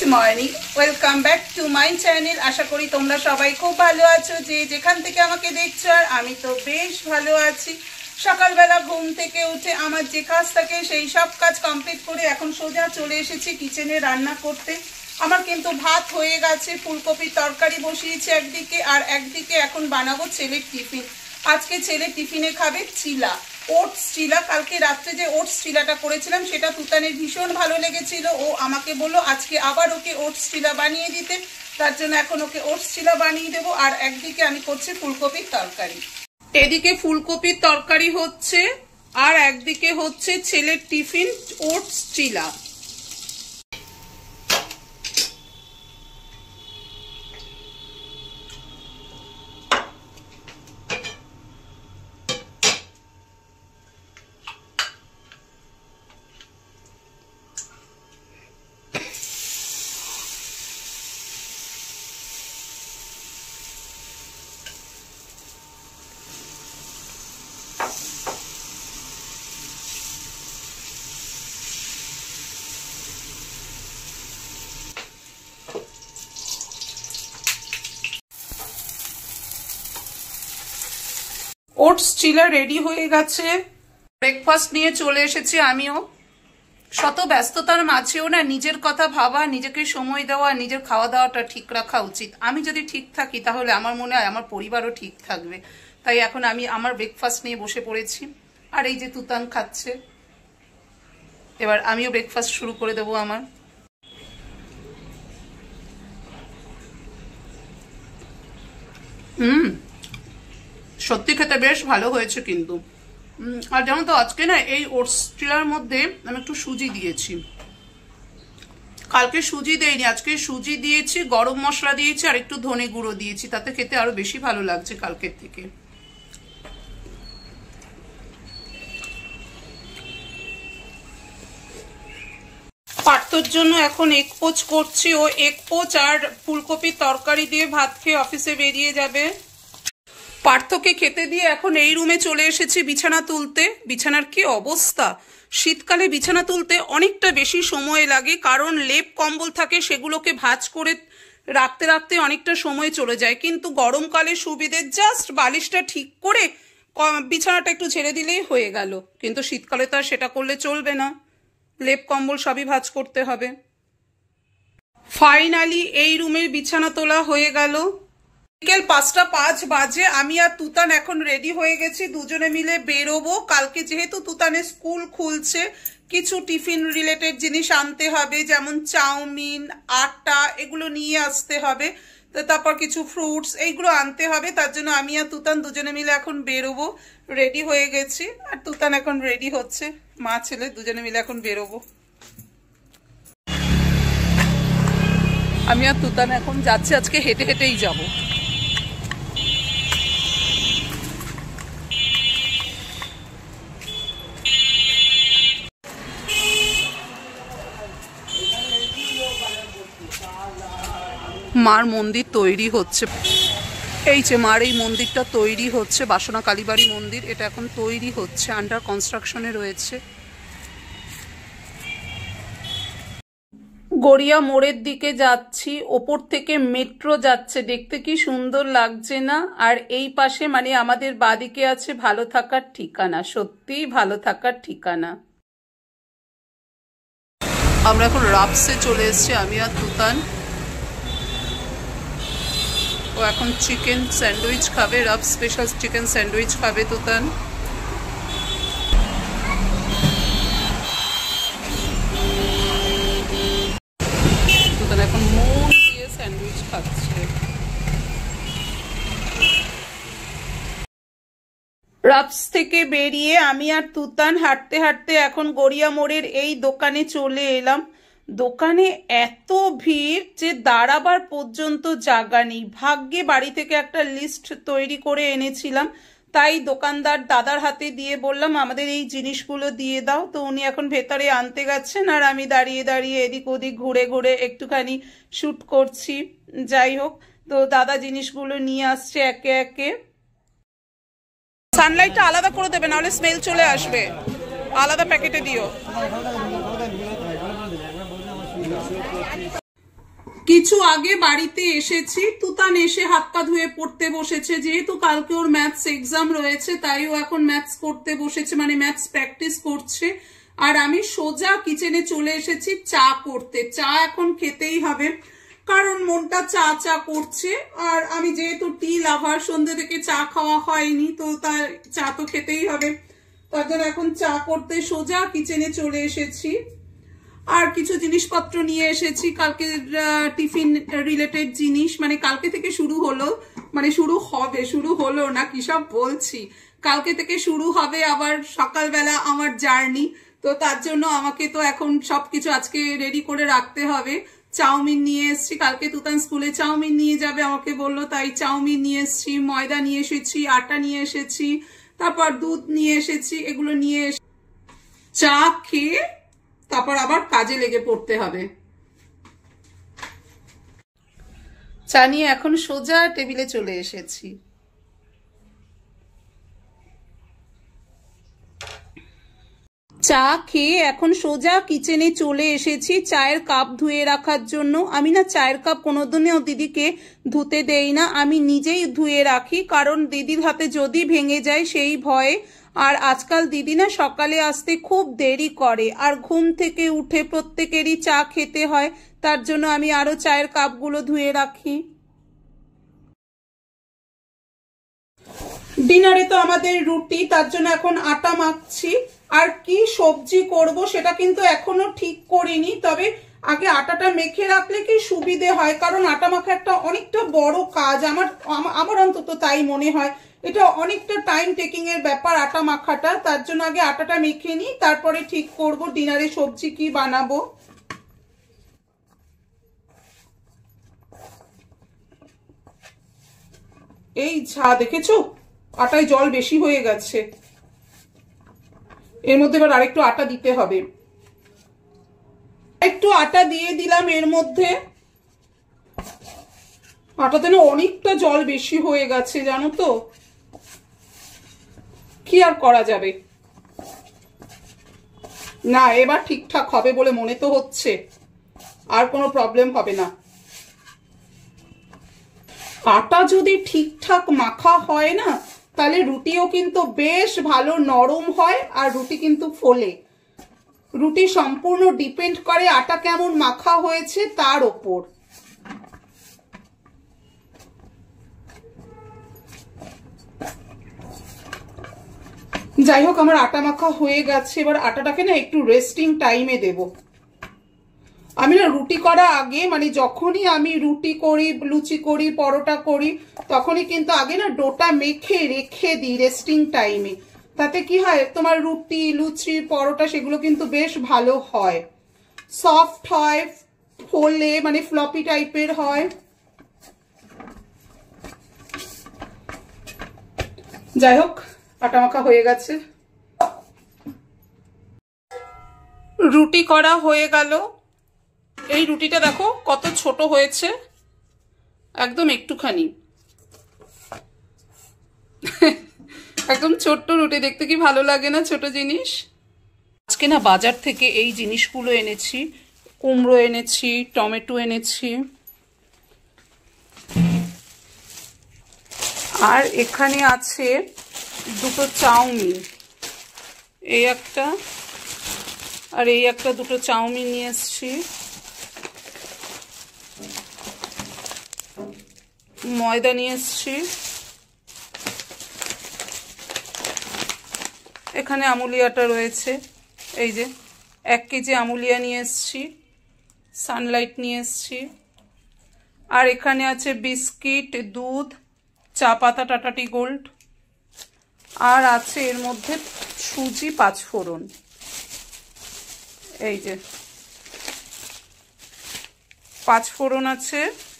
Morning, welcome back to my channel. আশা করি তোমরা সবাই খুব ভালো আছো, যে যেখান থেকে আমাকে দেখছো। আর আমি তো বেশ ভালো আছি। সকালবেলা ঘুম থেকে উঠে আমার যে কাজ থাকে সেই সব কাজ কমপ্লিট করে এখন সোজা চলে এসেছি কিচেনে রান্না করতে। আমার কিন্তু ভাত হয়ে গেছে, ফুলকপির তরকারি বসিয়েছি একদিকে, আর একদিকে এখন বানাবো ছেলের টিফিন। আজকে ছেলে টিফিনে খাবে চিলা, ওটস চিলা। কালকে রাত্রে যে ওটস চিলাটা করেছিলাম সেটা তুতানের ভীষণ ভালো লেগেছিল। ও আমাকে বললো আজকে আবার ওকে ওটস চিলা বানিয়ে দিতে, তার জন্য এখন ওকে ওটস চিলা বানিয়ে দেবো। আর একদিকে আমি করছি ফুলকপির তরকারি। এদিকে ফুলকপির তরকারি হচ্ছে, আর একদিকে হচ্ছে ছেলের tiffin oats chilla. Oats chilla ready হয়ে গেছে। ব্রেকফাস্ট নিয়ে চলে এসেছি আমিও। শত ব্যস্ততার মাঝেও না নিজের কথা ভাবা, নিজেকে সময় দেওয়া, নিজের খাওয়া দাওয়াটা ঠিক রাখা উচিত। আমি যদি ঠিক থাকি তাহলে আমার মনে হয় আমার পরিবারও ঠিক থাকবে। তাই এখন আমি আমার ব্রেকফাস্ট নিয়ে বসে পড়েছি। আর এই যে তুতান খাচ্ছে, এবার আমিও ব্রেকফাস্ট শুরু করে দেবো আমার। সত্যি খেতে বেশ ভালো হয়েছে কিন্তু। আর যেমন তো আজকে না এই ওটস চিলার মধ্যে আমি একটু সুজি দিয়েছি। কালকে সুজি দেইনি, আজকে সুজি দিয়েছি, গরম মশলা দিয়েছি, আর একটু ধনে গুঁড়ো দিয়েছি। তাতে খেতে আরো বেশি ভালো লাগছে কালকের থেকে। পার্থর জন্য এখন এগ পোচ করছি। ও এগ পোচ আর ফুলকপির তরকারি দিয়ে ভাত খেয়ে অফিসে বেরিয়ে যাবে। পার্থকে খেতে দিয়ে এখন এই রুমে চলে এসেছি বিছানা তুলতে। বিছানার কি অবস্থা! শীতকালে বিছানা তুলতে অনেকটা বেশি সময় লাগে, কারণ লেপ কম্বল থাকে, সেগুলোকে ভাঁজ করে রাখতে রাখতে অনেকটা সময় চলে যায়। কিন্তু গরমকালে সুবিধে, জাস্ট বালিশটা ঠিক করে বিছানাটা একটু ঝেড়ে দিলেই হয়ে গেল। কিন্তু শীতকালে তো আর সেটা করলে চলবে না, লেপ কম্বল সবই ভাঁজ করতে হবে। ফাইনালি এই রুমের বিছানা তোলা হয়ে গেল। বিকেল 5:05 বাজে। আমি আর তুতান এখন রেডি হয়ে গেছি, দুজনে মিলে বেরোবো। কালকে যেহেতু তুতানের স্কুল খুলছে, কিছু টিফিন রিলেটেড জিনিস আনতে হবে, যেমন চাউমিন, আটা, এগুলো নিয়ে আসতে হবে। তো তারপর কিছু ফ্রুটস, এইগুলো আনতে হবে। তার জন্য আমি আর তুতান দুজনে মিলে এখন বেরোবো। রেডি হয়ে গেছি, আর তুতান এখন রেডি হচ্ছে। মা ছেলে দুজনে মিলে এখন বেরোবো। আমি আর তুতান এখন যাচ্ছি, আজকে হেঁটে হেঁটেই যাবো। মার মন্দির তৈরি হচ্ছে। এই যে মার এই মন্দিরটা তৈরি হচ্ছে, বাসনা কালীবাড়ি মন্দির। এটা এখন তৈরি হচ্ছে, আন্ডার কনস্ট্রাকশনে রয়েছে। গড়িয়া মোড়ের দিকে যাচ্ছি, ওপর থেকে মেট্রো যাচ্ছে, দেখতে কি সুন্দর লাগছে না? আর এই পাশে মানে আমাদের বাদিকে আছে ভালো থাকার ঠিকানা, সত্যিই ভালো থাকার ঠিকানা। আমরা এখন রাপসে চলে এসেছি, আমি আর তুতান। ও এখন চিকেন স্যান্ডউইচ খাবে, রাব স্পেশাল চিকেন স্যান্ডউইচ খাবে তুতান। তুতান এখন মন দিয়ে স্যান্ডউইচ খাচ্ছে। রাবস থেকে বেরিয়ে আমি আর তুতান হাঁটতে হাঁটতে এখন গড়িয়া মোড়ের এই দোকানে চলে এলাম। দোকানে এত ভিড় যে দাঁড়াবার পর্যন্ত জায়গা নেই। ভাগ্যে বাড়ি থেকে একটা লিস্ট তৈরি করে এনেছিলাম, তাই দোকানদার দাদার হাতে দিয়ে বললাম আমাদের এই জিনিসগুলো দিয়ে দাও। তো উনি এখন ভেতরে আনতে গেছেন, আর আমি দাঁড়িয়ে দাঁড়িয়ে এদিক ওদিক ঘুরে ঘুরে একটুখানি শ্যুট করছি। যাই হোক, তো দাদা জিনিসগুলো নিয়ে আসছে একে একে। সানলাইটটা আলাদা করে দেবে, নাহলে স্মেল চলে আসবে। আলাদা প্যাকেটে দিও। কিছু আগে বাড়িতে এসেছি, তুতান এসে হাত পা ধুয়ে পড়তে বসেছে। যেহেতু কালকে ওর ম্যাথস এক্সাম রয়েছে তাই ও এখন ম্যাথস করতে বসেছে, মানে ম্যাথস প্র্যাকটিস করছে। আর আমি সোজা কিচেনে চলে এসেছি চা করতে। চা এখন খেতেই হবে কারণ মনটা চা চা করছে। আর আমি যেহেতু টি লাভার, সন্ধ্যে থেকে চা খাওয়া হয়নি, তো তার চা তো খেতেই হবে। তার জন্য এখন চা করতে সোজা কিচেনে চলে এসেছি। আর কিছু জিনিসপত্র নিয়ে এসেছি, কালকে টিফিন রিলেটেড জিনিস, মানে কালকে থেকে শুরু হলো, মানে শুরু হবে, শুরু হলো না, কি সব বলছি, কালকে থেকে শুরু হবে আবার সকালবেলা আমার জার্নি। তো তার জন্য আমাকে তো এখন সবকিছু আজকে রেডি করে রাখতে হবে। চাউমিন নিয়ে এসেছি, কালকে তুতান স্কুলে চাউমিন নিয়ে যাবে আমাকে বললো, তাই চাউমিন নিয়ে এসেছি, ময়দা নিয়ে এসেছি, আটা নিয়ে এসেছি, তারপর দুধ নিয়ে এসেছি। এগুলো নিয়ে চা খেয়ে তারপর আবার কাজে লেগে পড়তে হবে। চা নিয়ে এখন সোজা টেবিলে চলে এসেছি। চা খেয়ে এখন সোজা কিচেনে চলে এসেছি চায়ের কাপ ধুয়ে রাখার জন্য। আমি না চায়ের কাপ কোনোদিনও দিদিকে ধুতে দেই না, আমি নিজেই ধুয়ে রাখি, কারণ দিদির হাতে যদি ভেঙে যায় সেই ভয়ে। আর আজকাল দিদি না সকালে আসতে খুব দেরি করে, আর ঘুম থেকে উঠে প্রত্যেকেরই চা খেতে হয়, তার জন্য আমি আরো চায়ের কাপগুলো ধুয়ে রাখি। ডিনারে তো আমাদের রুটি, তার জন্য এখন আটা মাখছি। আর কি সবজি করব সেটা কিন্তু এখনো ঠিক করিনি, তবে আগে আটাটা মেখে রাখলে কি সুবিধে হয়, কারণ আটা মাখা একটা অনেকটা বড় কাজ, আমার অন্তত তাই মনে হয়। এটা অনেকটা টাইম টেকিং এর ব্যাপার আটা মাখাটা, তার জন্য আগে আটাটা মেখে নিই, তারপরে ঠিক করব ডিনারে সবজি কি বানাবো। এই ঝা দেখেছো, আটায় জল বেশি হয়ে গেছে, এর মধ্যে এবার আরেকটু আটা দিতে হবে। একটু আটা দিয়ে দিলাম এর মধ্যে, আটাতে না অনেকটা জল বেশি হয়ে গেছে জানো তো, কি আর করা যাবে। না এবার ঠিকঠাক হবে বলে মনে তো হচ্ছে, আর কোনো প্রবলেম হবে না। আটা যদি ঠিকঠাক মাখা হয় না তাহলে রুটিও কিন্তু বেশ ভালো নরম হয়, আর রুটি কিন্তু ফোলে। রুটি সম্পূর্ণ ডিপেন্ড করে আটা কেমন মাখা হয়েছে তার ওপর। যাই হোক, আমার আটা মাখা হয়ে গেছে, এবার আটাটাকে না একটু রেস্টিং টাইমে দেব। আমি না রুটি করা আগে, মানে যখনই আমি রুটি করি, লুচি করি, পরোটা করি, তখনই কিন্তু আগে না ডোটা মেখে রেখে দিই রেস্টিং টাইমে। তাতে কি হয়, তোমার রুটি, লুচি, পরোটা সেগুলো কিন্তু বেশ ভালো হয়, সফট হয়, ফোলে, মানে ফ্লপি টাইপের হয়। যাই হোক, আটা মাখা হয়ে গেছে, রুটি করা হয়ে গেল। এই রুটিটা দেখো কত ছোট হয়েছে, একদম একটুখানি, একদম ছোট্ট রুটি, দেখতে কি ভালো লাগে না ছোট জিনিস। আজকে না বাজার থেকে এই জিনিসগুলো এনেছি, কুমড়ো এনেছি, টমেটো এনেছি, আর এখানে আছে দুটো চাউমিন, এই একটা আর এই একটা, দুটো চাউমিন নিয়ে এসছি, ময়দা নিয়ে এসছি, এখানে আমুলিয়াটা রয়েছে, এই যে 1 কেজি আমুলিয়া নিয়ে এসছি, সানলাইট নিয়ে এসছি, আর এখানে আছে বিস্কিট, দুধ, চা পাতা টাটা টি গোল্ড, আর আছে এর মধ্যে সুজি 5 ফোড়ন, এই যে 5 ফোড়ন আছে,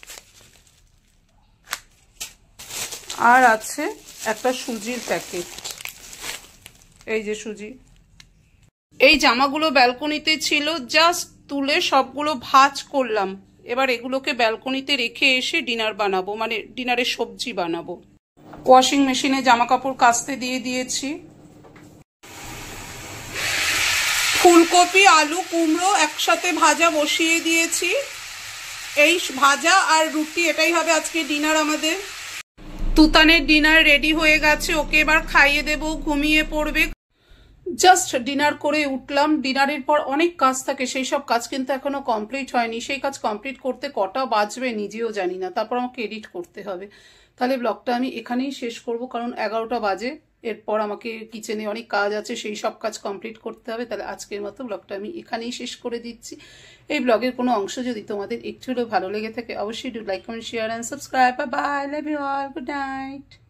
আর আছে একটা সুজির প্যাকেট, এই যে সুজি। এই জামাগুলো ব্যালকনিতে ছিল, জাস্ট তুলে সবগুলো ভাঁজ করলাম, এবার এগুলোকে ব্যালকনিতে রেখে এসে ডিনার বানাবো, মানে ডিনারের সবজি বানাবো। ওয়াশিং মেশিনে জামা কাপড় কাচতে দিয়ে দিয়েছি। ফুলকপি, আলু, কুমড়ো একসাথে ভাজা বসিয়ে দিয়েছি, এই ভাজা আর রুটি, এটাই হবে আজকে ডিনার আমাদের। তুতানের ডিনার রেডি হয়ে গেছে, ওকে এবার খাইয়ে দেব, ঘুমিয়ে পড়বে। জাস্ট ডিনার করে উঠলাম। ডিনারের পর অনেক কাজ থাকে, সেই সব কাজ কিন্তু এখনো কমপ্লিট হয়নি। সেই কাজ কমপ্লিট করতে কটা বাজবে নিজেও জানি না, তারপর আমাকে এডিট করতে হবে। তাহলে ব্লগটা আমি এখানেই শেষ করব, কারণ 11টা বাজে। এরপর আমাকে কিচেনে অনেক কাজ আছে, সেই সব কাজ কমপ্লিট করতে হবে। তাহলে আজকের মতো ব্লগটা আমি এখানেই শেষ করে দিচ্ছি। এই ব্লগের কোনো অংশ যদি তোমাদের একটু হলেও ভালো লেগে থাকে, অবশ্যই do like, comment, share and subscribe. Bye bye, love you all, good night.